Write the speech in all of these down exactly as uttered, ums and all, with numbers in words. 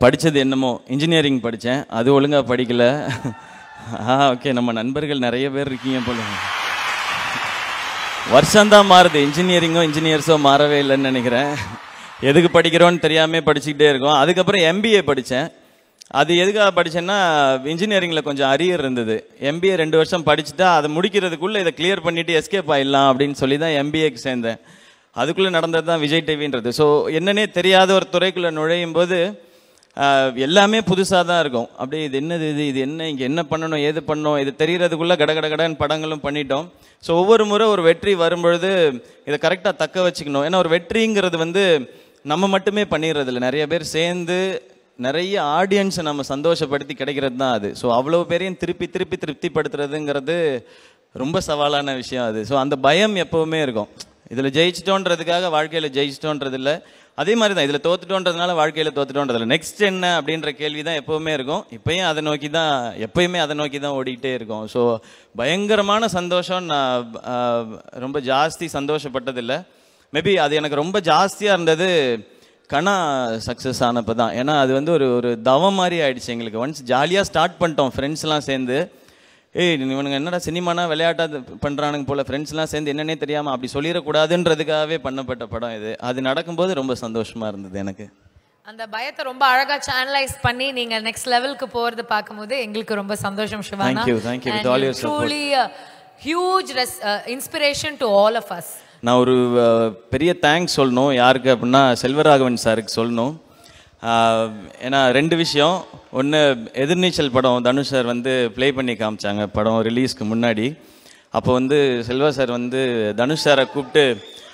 படித்தது என்னமோ இன்ஜினியரிங் படித்தேன், அது ஒழுங்காக படிக்கலை. ஆ ஓகே, நம்ம நண்பர்கள் நிறைய பேர் இருக்கீங்க போல. வருஷம்தான் மாறுது, இன்ஜினியரிங்கோ இன்ஜினியர்ஸோ மாறவே இல்லைன்னு நினைக்கிறேன். எதுக்கு படிக்கிறோன்னு தெரியாமல் படிச்சுக்கிட்டே இருக்கோம். அதுக்கப்புறம் எம்பிஏ படித்தேன். அது எதுக்காக படித்தேன்னா, இன்ஜினியரிங்கில் கொஞ்சம் அரியர் இருந்தது. எம்பிஏ ரெண்டு வருஷம் படிச்சுட்டா அதை முடிக்கிறதுக்குள்ளே இதை கிளியர் பண்ணிவிட்டு எஸ்கேப் ஆகிடலாம் அப்படின்னு சொல்லி தான் எம்பிஏக்கு சேர்ந்தேன். அதுக்குள்ளே நடந்தது தான் விஜய் டிவின்றது. ஸோ என்னன்னே தெரியாத ஒரு துறைக்குள்ளே நுழையும் போது எல்லாமே புதுசாக தான் இருக்கும். அப்படியே இது என்னது, இது இது என்ன, இங்கே என்ன பண்ணணும், ஏது பண்ணணும், இது தெரிகிறதுக்குள்ளே கட கட கடன்னு படங்களும் பண்ணிட்டோம். ஸோ ஒவ்வொரு முறை ஒரு வெற்றி வரும்பொழுது இதை கரெக்டாக தக்க வச்சுக்கணும். ஏன்னா ஒரு வெற்றிங்கிறது வந்து நம்ம மட்டுமே பண்ணிடுறதில்ல, நிறைய பேர் சேர்ந்து நிறைய ஆடியன்ஸை நம்ம சந்தோஷப்படுத்தி கிடைக்கிறது தான் அது. ஸோ அவ்வளோ பேரையும் திருப்பி திருப்பி திருப்திப்படுத்துறதுங்கிறது ரொம்ப சவாலான விஷயம் அது. ஸோ அந்த பயம் எப்போவுமே இருக்கும். இதில் ஜெயிச்சிட்டோன்றதுக்காக வாழ்க்கையில் ஜெயிச்சிட்டோன்றது இல்லை, அதே மாதிரி தான் இதில் தோத்துட்டோன்றதுனால வாழ்க்கையில் தோத்துட்டோன்றதில்லை. நெக்ஸ்ட் என்ன அப்படின்ற கேள்வி தான் எப்போவுமே இருக்கும். இப்போயும் அதை நோக்கி தான் எப்போயுமே அதை நோக்கி தான் ஓடிக்கிட்டே இருக்கும். ஸோ பயங்கரமான சந்தோஷம், நான் ரொம்ப ஜாஸ்தி சந்தோஷப்பட்டதில்லை. மேபி அது எனக்கு ரொம்ப ஜாஸ்தியாக இருந்தது கனா சக்ஸஸ் ஆனப்போ தான். ஏன்னா அது வந்து ஒரு ஒரு தவம் மாதிரி ஆயிடுச்சு எங்களுக்கு. ஒன்ஸ் ஜாலியாக ஸ்டார்ட் பண்ணிட்டோம் ஃப்ரெண்ட்ஸ்லாம் சேர்ந்து. ஏய் இவனுங்க என்னடா சினிமானா விளையாட்டாக பண்ணுறானுங்க போல், ஃப்ரெண்ட்ஸ்லாம் சேர்ந்து என்னன்னே தெரியாமல் அப்படி சொல்லிடக்கூடாதுன்றதுக்காகவே பண்ணப்பட்ட படம் இது. அது நடக்கும்போது ரொம்ப சந்தோஷமாக இருந்தது எனக்கு. அந்த பயத்தை ரொம்ப அழகாக சேனலைஸ் பண்ணி நீங்கள் நெக்ஸ்ட் லெவலுக்கு போகிறது பார்க்கும்போது எங்களுக்கு ரொம்ப சந்தோஷம் சிவானா. Thank you thank you with all your support. Truly huge inspiration to all of us. நான் ஒரு பெரிய தேங்க்ஸ் சொல்லணும். யாருக்கு அப்படின்னா செல்வராகவன் சாருக்கு சொல்லணும். ஏன்னா ரெண்டு விஷயம். ஒன்று, எதிர்நீச்சல் படம் தனுஷ் சார் வந்து ப்ளே பண்ணி காமிச்சாங்க படம் ரிலீஸ்க்கு முன்னாடி. அப்போ வந்து செல்வா சார் வந்து தனுஷ் சாரை கூப்பிட்டு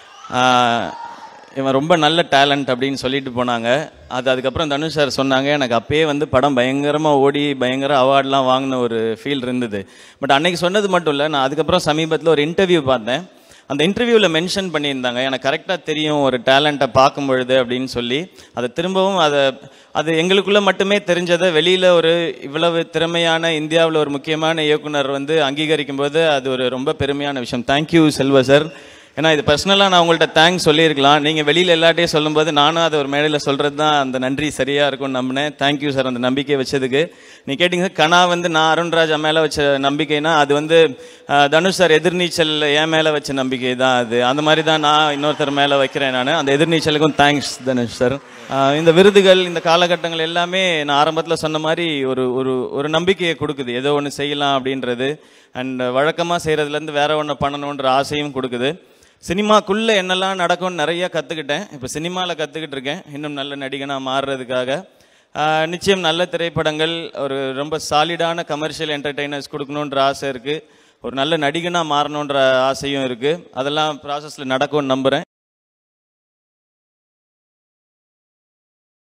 இவன் ரொம்ப நல்ல டேலண்ட் அப்படின்னு சொல்லிட்டு போனாங்க. அது அதுக்கப்புறம் தனுஷ் சார் சொன்னாங்க, எனக்கு அப்பயே வந்து படம் பயங்கரமாக ஓடி பயங்கர அவார்ட்லாம் வாங்கின ஒரு ஃபீல் இருந்தது. பட் அன்னைக்கு சொன்னது மட்டும் இல்லை, நான் அதுக்கப்புறம் சமீபத்தில் ஒரு இன்டர்வியூ பார்த்தேன். அந்த இன்டர்வியூவில் மென்ஷன் பண்ணியிருந்தாங்க, எனக்கு கரெக்டாக தெரியும் ஒரு டேலண்ட்டை பார்க்கும் பொழுது அப்படின்னு சொல்லி. அதை திரும்பவும் அதை அது எங்களுக்குள்ளே மட்டுமே தெரிஞ்சதை வெளியில் ஒரு இவ்வளவு திறமையான இந்தியாவில் ஒரு முக்கியமான இயக்குனர் வந்து அங்கீகரிக்கும் போது அது ஒரு ரொம்ப பெருமையான விஷயம். Thank you Selva sir. ஏன்னா இது பர்சனலாக நான் உங்கள்கிட்ட தேங்க்ஸ் சொல்லியிருக்கலாம், நீங்கள் வெளியில் எல்லாட்டையும் சொல்லும்போது நானும் அதை ஒரு மேடையில் சொல்கிறது தான் அந்த நன்றி சரியாக இருக்கும்னு நம்பினேன். தேங்க்யூ சார் அந்த நம்பிக்கை வச்சதுக்கு. நீ கேட்டிங்க கனா வந்து நான் அருண்ராஜா மேலே வச்ச நம்பிக்கைனா, அது வந்து தனுஷ் சார் எதிர்நீச்சல் என் மேலே வச்ச நம்பிக்கை தான் அது. அந்த மாதிரி தான் நான் இன்னொருத்தர் மேலே வைக்கிறேன் நான். அந்த எதிர்நீச்சலுக்கும் தேங்க்ஸ் தனுஷ் சார். இந்த விருதுகள் இந்த காலகட்டங்கள் எல்லாமே நான் ஆரம்பத்தில் சொன்ன மாதிரி ஒரு ஒரு ஒரு நம்பிக்கையை கொடுக்குது, ஏதோ ஒன்று செய்யலாம் அப்படின்றது. அண்ட் வழக்கமாக செய்கிறதுலேருந்து வேற ஒன்று பண்ணணுன்ற ஆசையும் கொடுக்குது. சினிமாக்குள்ளே என்னெல்லாம் நடக்கும்னு நிறைய கற்றுக்கிட்டேன். இப்போ சினிமாவில் கற்றுக்கிட்டு இருக்கேன் இன்னும் நல்ல நடிகனாக மாறுறதுக்காக. நிச்சயம் நல்ல திரைப்படங்கள், ஒரு ரொம்ப சாலிடான கமர்ஷியல் என்டர்டெய்னர்ஸ் கொடுக்கணுன்ற ஆசை இருக்குது. ஒரு நல்ல நடிகனாக மாறணுன்ற ஆசையும் இருக்குது. அதெல்லாம் ப்ராசஸில் நடக்கும்னு நம்புகிறேன்.